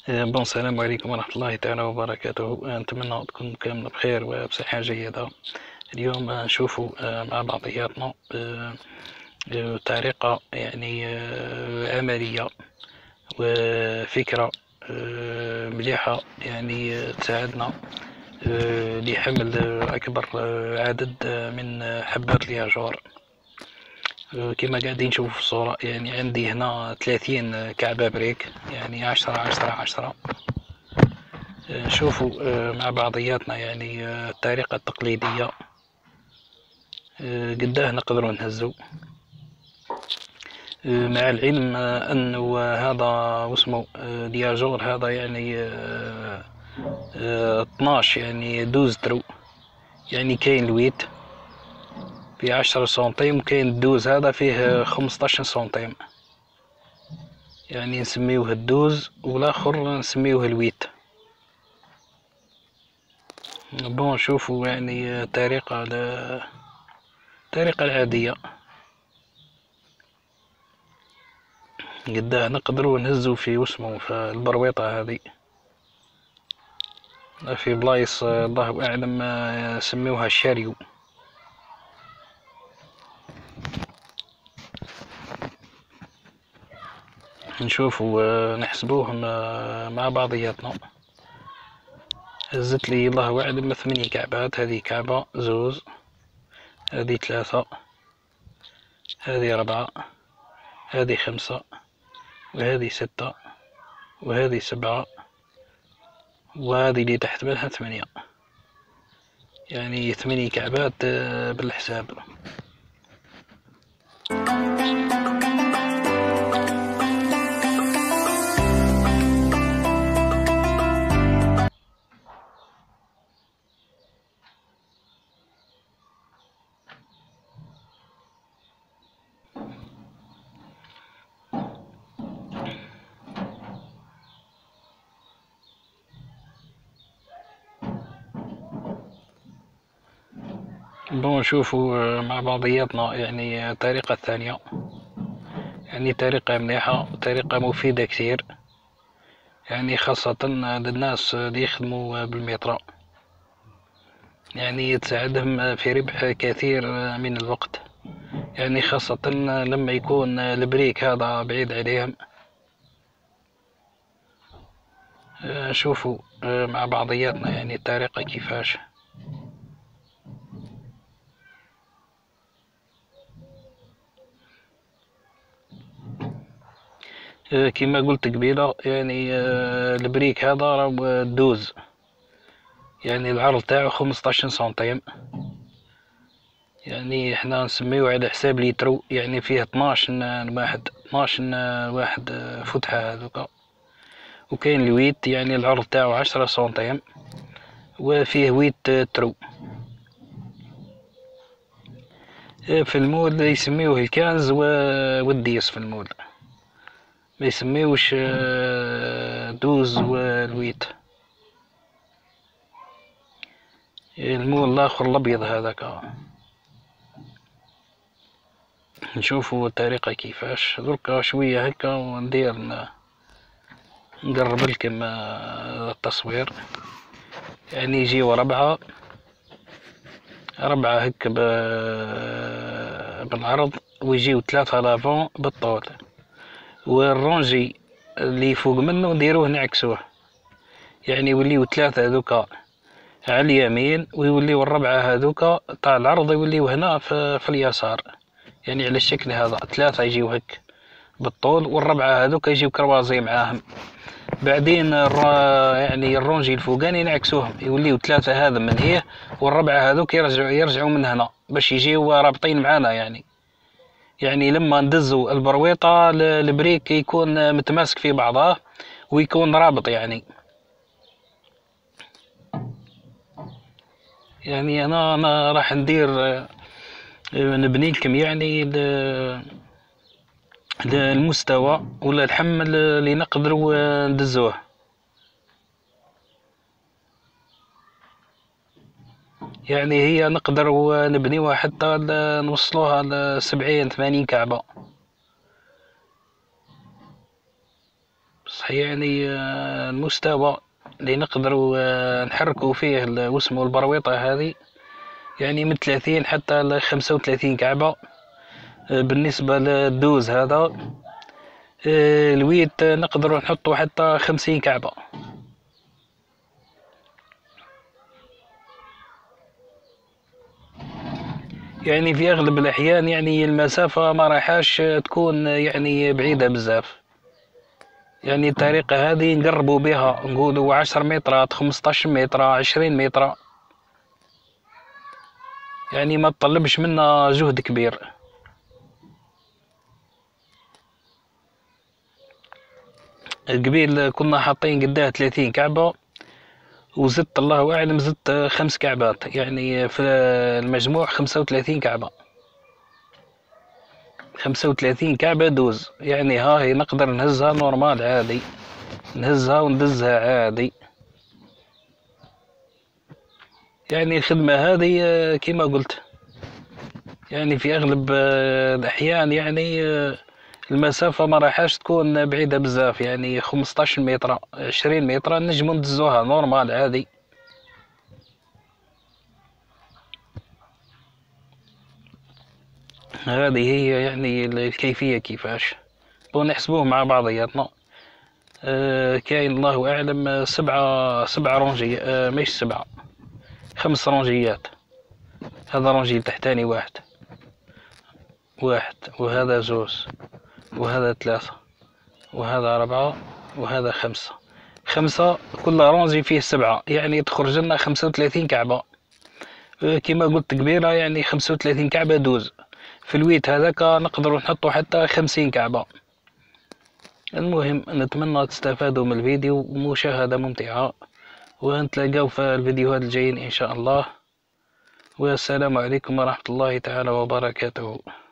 السلام عليكم ورحمة الله تعالى وبركاته. نتمنى تكون كامل بخير وبصحة جيدة. اليوم نشوفوا مع بعضياتنا طريقة يعني عملية وفكرة مليحة، يعني تساعدنا لحمل أكبر عدد من حبات الياجور. كما قاعدين نشوفوا في الصورة، يعني عندي هنا 30 كعبة بريك، يعني 10 10 10. نشوفوا مع بعضياتنا يعني الطريقة التقليدية قداه نقدروا نهزو، مع العلم أنه هذا واسمه دياجور، هذا يعني 12 يعني 12 ترو. يعني كاين الويت فيه 10 سنتيم، وكاين الدوز هذا فيه 15 سنتيم، يعني نسميوه الدوز والاخر نسميوه الويت. بون شوفوا يعني الطريقة العادية قداه نقدروا نهزو في وسمو في البرويطة هذه، في بلايص الله أعلم سميوها الشاريو. نشوفوا نحسبوهم مع بعضياتنا. هزت لي الله أعلم 8 كعبات، هذه كعبة، زوز، هذه 3، هذه 4، هذه 5، وهذه 6، وهذه 7، وهذه اللي تحت منها 8. يعني 8 كعبات بالحساب. بون نشوفوا مع بعضياتنا يعني الطريقة الثانية، يعني طريقة مليحة، طريقة مفيدة كثير، يعني خاصة للناس اللي يخدموا بالمترو، يعني تساعدهم في ربح كثير من الوقت، يعني خاصة لما يكون البريك هذا بعيد عليهم. شوفوا مع بعضياتنا يعني الطريقة كيفاش. كما قلت قبيلة، يعني البريك هذا راه دوز، يعني العرض تاعو 15 سنتيم، يعني احنا نسميوه على حساب ليترو، يعني فيه 12 واحد، 12 واحد فتحة هذوك. وكاين الويت، يعني العرض تاعو 10 سنتيم، وفيه ويت ترو. في المول يسميوه الكنز والديس، في المول ما يسميوش دوز والويت. المول الاخر الابيض هذاك. نشوفوا الطريقة كيفاش دركا شوية هكا، وندير نقرب لكم التصوير. يعني يجيو ربعة هكا بالعرض، ويجيو 3 لافون بالطول، والرونجي اللي فوق منه نديروه نعكسوه، يعني يوليو 3 هذوكا على اليمين، ويوليو الربعة هذوكا تاع العرض يوليو هنا في اليسار، يعني على الشكل هذا. 3 يجيو هك بالطول، والربعة هذوك يجيو كروازي معاهم. بعدين يعني الرونجي الفوقاني نعكسوهم، يوليو 3 هذا من هيه، والربعة هذوك يرجعوا من هنا باش يجيو رابطين معانا. يعني لما ندزو البرويطة البريك يكون متماسك في بعضه ويكون رابط. يعني انا راح ندير نبني لكم يعني المستوى ولا الحمل اللي نقدروا ندزوه. يعني هي نقدر نبنيوها حتى نوصلوها ل70 80 كعبة، بصح ناقص يعني المستوى اللي نقدروا نحركوا فيه واسمه البرويطة هذه، يعني من 30 حتى ل 35 كعبة. بالنسبة للدوز هذا الويت نقدروا نحطوا حتى 50 كعبة. يعني في أغلب الأحيان يعني المسافة ما راحاش تكون يعني بعيدة بزاف. يعني الطريقة هذه نقربوا بها نقولوا 10 مترات 15 متر 20 متر، يعني ما تطلبش منا جهد كبير. قبيل كنا حاطين قداه 30 كعبة، وزدت الله أعلم زدت 5 كعبات، يعني في المجموع 35 كعبة. 35 كعبة دوز، يعني هاي نقدر نهزها نورمال عادي، نهزها وندزها عادي. يعني الخدمة هذه كما قلت يعني في أغلب الأحيان يعني المسافة ما راحاش تكون بعيدة بزاف، يعني 15 متر 20 متر نجمو ندزوها نورمال عادي. هذه هي يعني الكيفية كيفاش ونحسبوه مع بعضياتنا. كاين الله أعلم سبعة رونجي، مش سبعة، 5 رونجيات. هذا رونجي تحتاني واحد، وهذا زوز، وهذا 3، وهذا 4، وهذا 5. كل رونجي فيه 7، يعني تخرج لنا 35 كعبة. كما قلت قبيلة يعني 35 كعبة دوز. في الويت هذاك نقدر نحطو حتى 50 كعبة. المهم نتمنى تستفادوا من الفيديو ومشاهدة ممتعة، ونتلاقاو في الفيديوهات الجايين إن شاء الله. والسلام عليكم ورحمة الله تعالى وبركاته.